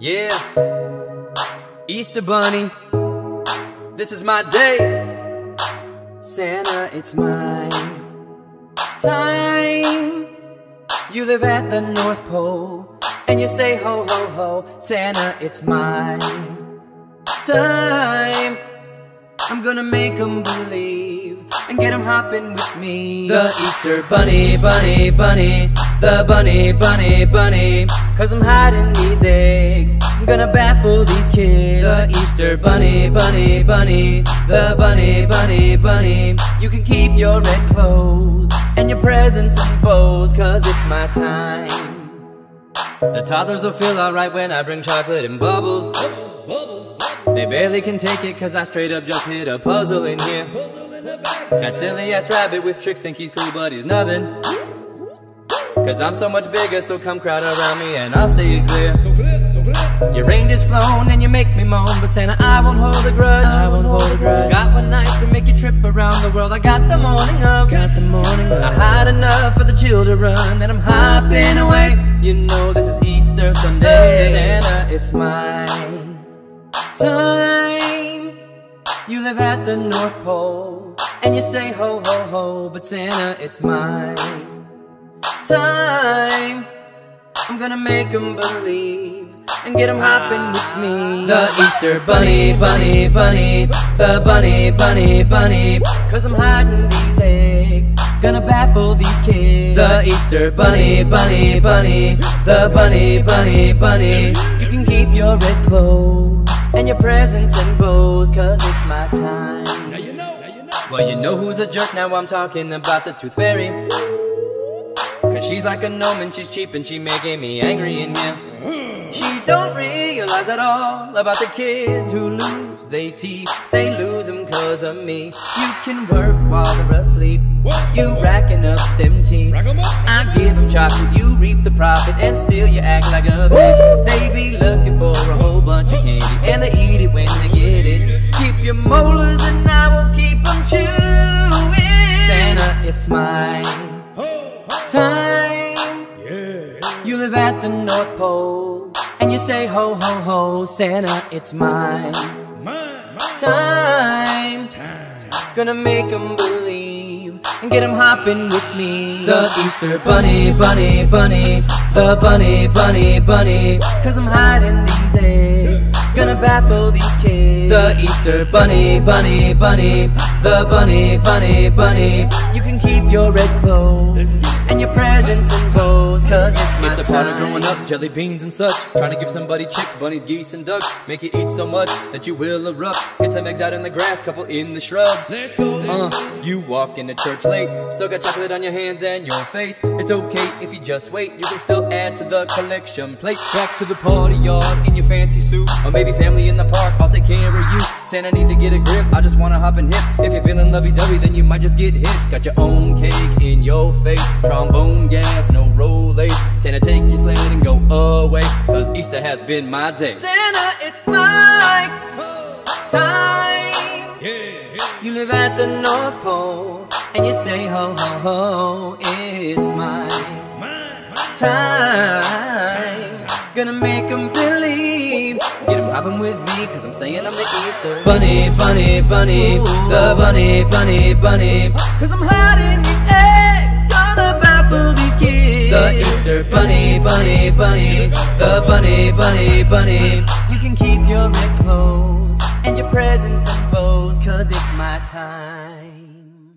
Yeah, Easter Bunny, this is my day. Santa, it's my time. You live at the North Pole and you say ho ho ho. Santa, it's my time. I'm gonna make 'em believe and get 'em hopping with me. The Easter Bunny, bunny, bunny, the bunny, bunny, bunny. 'Cause I'm hiding these eggs, I'm gonna baffle these kids. The Easter Bunny, bunny, bunny, the bunny, bunny, bunny. You can keep your red clothes and your presents and bows, 'cause it's my time. The toddlers will feel alright when I bring chocolate and bubbles. They barely can take it 'cause I straight up just hit a puzzle in here. That silly ass rabbit with tricks think he's cool but he's nothing, 'cause I'm so much bigger, so come crowd around me and I'll say it clear. Your reindeer's flown and you make me moan, but Santa, I won't hold a grudge. I won't hold a grudge. Got one night to make you trip around the world. I got the morning of. Got the morning of. I hide enough for the children that I'm hopping away. You know this is Easter Sunday. Santa, it's my time. You live at the North Pole and you say ho ho ho, but Santa, it's my time. I'm gonna make 'em believe and get 'em hopping with me. The Easter Bunny, bunny, bunny, the bunny, bunny, bunny. 'Cause I'm hiding these eggs, gonna baffle these kids. The Easter Bunny, bunny, bunny, the bunny, bunny, bunny. You can keep your red clothes and your presents and bows, 'cause it's my time. Now you know. Well, you know who's a jerk, now I'm talking about the Tooth Fairy. 'Cause she's like a gnome and she's cheap and she making me angry in here. She don't realize at all about the kids who lose they teeth. They lose them 'cause of me. You can work while they're asleep, you racking up them teeth. I give them chocolate, you reap the profit, and still you act like a bitch. They be looking for a whole bunch of candy and they eat it when they get it. Keep your molars and I will keep them chewing. Santa, it's my time. You live at the North Pole and you say ho ho ho. Santa, it's my time. Gonna make 'em believe and get 'em hopping with me. The Easter Bunny, bunny, bunny, the bunny, bunny, bunny. 'Cause I'm hiding these eggs, gonna baffle these kids. The Easter Bunny, bunny, bunny, the bunny, bunny, bunny. You can keep your red clothes and your presents and bows, 'cause it's my time. It's a part of growing up, jelly beans and such. Trying to give somebody chicks, bunnies, geese, and ducks. Make you eat so much that you will erupt. Hit some eggs out in the grass, couple in the shrub. Let's go. You walk into church late, still got chocolate on your hands and your face. It's okay if you just wait, you can still add to the collection plate. Back to the party yard in your fancy suit, or maybe family in the park, I'll take care of you. Santa, need to get a grip, I just wanna hop and hip. If you're feeling lovey-dovey, then you might just get hitched. Got your own cake in your face, trombone gas, no rollates. Santa, take your sled and go away, 'cause Easter has been my day. Santa, it's my time. You live at the North Pole and you say ho ho ho. It's my time. Gonna make 'em believe, get 'em hopping with me, 'cause I'm saying I'm the Easter Bunny, bunny, bunny, the bunny, bunny, bunny. 'Cause I'm hiding these eggs, gonna baffle these kids. The Easter Bunny, bunny, bunny, the bunny, bunny, bunny. You can keep your red clothes and your presents and bows, 'cause it's my time.